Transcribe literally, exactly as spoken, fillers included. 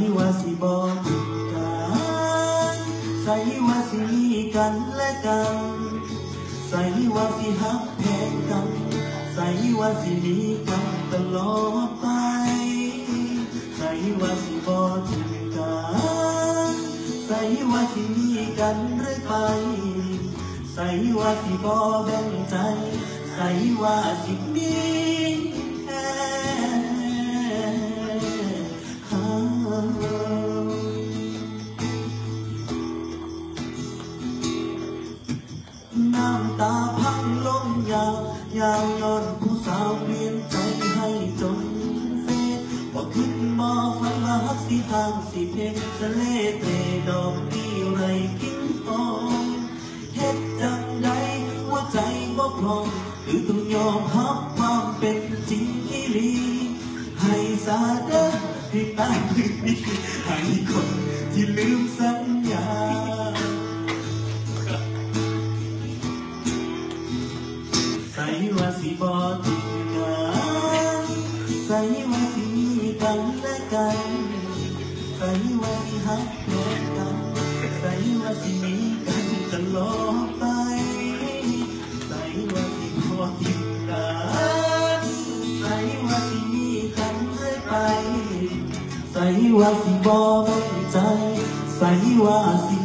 ว่าสิบ่ทิ้งกันใส่ว่าสิมีกันและกันใส่ว่าสิฮักแพงกันใส่ว่าสิมีกันตลอดไปใส่ว่าสิบ่ทิ้งกันใส่ว่าสิมีกันเรื่อยไปใส่ว่าสิบ่แบ่งใจใส่ว่าสิมีแค่น้ำตาพังลงยาวยาวย้อนผู้สาวเปลี่ยนใจให้จนเฟดบอกคิดบ่ฝันว่าฮักสิทางสิเพสะเลเตดอกที่ไรกินตองเฮ็ดจังใดหัวใจบ่พร้อมคือต้องยอมรับความเป็นจริงอีหลีให้สาเด้อให้ตายถึงนี้ให้คนที่ลืมสัญญาใส่ว่าสิบ่ทิ้งกันใส่ว่าสิมีกันและกันใส่ว่าสิฮักแพงกันใส่ว่าสิมีกันตลอดไปใส่ว่าสิบ่ทิ้งกันใส่ว่าสิมีกันเรื่อยไปใส่ว่าสิบ่แบ่งใจใส่ว่าสิ